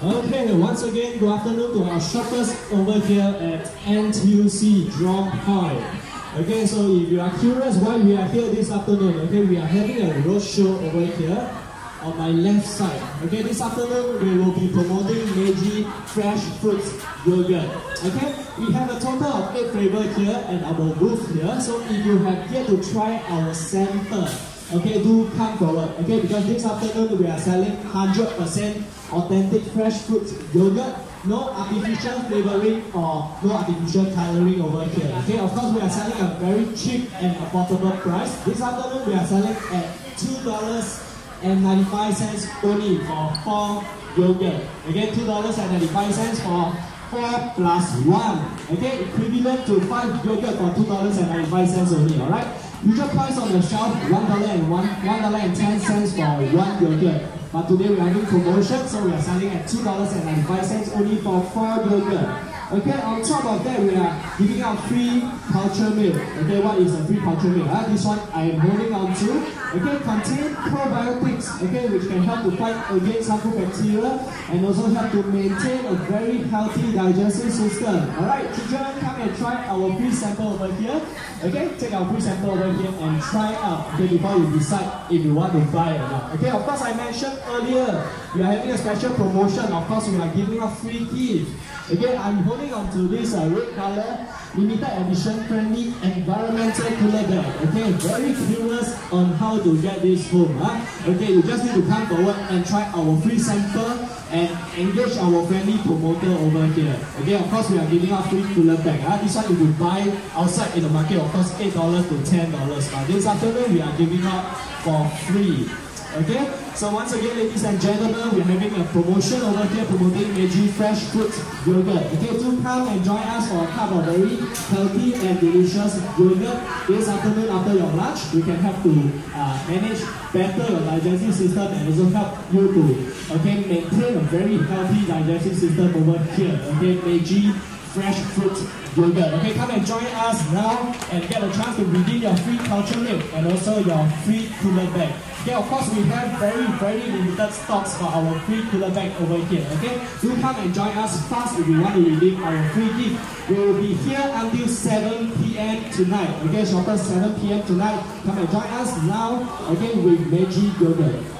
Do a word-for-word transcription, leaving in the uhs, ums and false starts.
Okay, once again, good afternoon to our shoppers over here at N T U C Jurong Point. Okay, so if you are curious why we are here this afternoon, okay, we are having a roadshow over here on my left side. Okay, this afternoon we will be promoting Meiji Fresh Fruits Yogurt. Okay, we have a total of eight flavors here at our booth here. So if you have yet to try our sample, okay, do come forward. Okay, because this afternoon we are selling one hundred percent authentic fresh fruit yogurt, no artificial flavoring or no artificial coloring over here. Okay, of course we are selling a very cheap and affordable price. This afternoon we are selling at two dollars and ninety-five cents only for four yogurt. Okay, two dollars and ninety-five cents for four plus one. Okay, equivalent to five yogurt for two dollars and ninety-five cents only. Alright. Usual price on the shelf one dollar and one one dollar and ten cents for one yogurt. But today we are having promotion, so we are selling at two dollars and ninety-five cents only for four yogurt. Okay, on top of that, we are giving out free culture milk. Okay, what is a free culture milk? Uh, this one I am holding on to. Okay, contain probiotics, okay, which can help to fight against harmful bacteria and also help to maintain a very healthy digestive system. Alright, children, come and try our free sample over here. Okay, take our free sample over here and try out, okay, before you decide if you want to buy or not. Okay, of course I mentioned earlier, we are having a special promotion. Of course, we are giving out free gift. Okay, I'm holding on to this uh, red color, limited edition friendly environmental cooler bag. Okay, very curious on how to get this home. Huh? Okay, you just need to come forward and try our free sample and engage our friendly promoter over here. Okay, of course we are giving out free cooler bag. Huh? This one if you buy outside in the market, of course eight dollars to ten dollars. But this afternoon we are giving out for free. Okay, so once again, ladies and gentlemen, we're having a promotion over here promoting Meiji Fresh Fruit Yogurt. Okay, do come and join us for a cup of very healthy and delicious yogurt this afternoon after your lunch. We can help to uh, manage better your digestive system and also help you to okay maintain a very healthy digestive system over here. Okay, Meiji Fresh Fruit Yogurt. Okay, come and join us now and get a chance to redeem your free culture milk and also your free cooler bag. Okay, of course we have very, very limited stocks for our free cooler bag over here. Okay, do come and join us fast if you want to redeem our free gift. We will be here until seven P M tonight. Okay, shoppers, seven P M tonight. Come and join us now. Okay, with Meiji Yogurt.